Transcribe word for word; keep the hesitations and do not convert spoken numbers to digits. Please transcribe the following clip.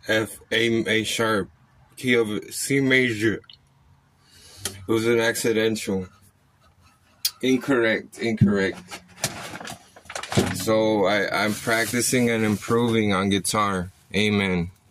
F, A, A sharp, key of C major. It was an accidental. Incorrect, incorrect. So I, I'm practicing and improving on guitar. Amen.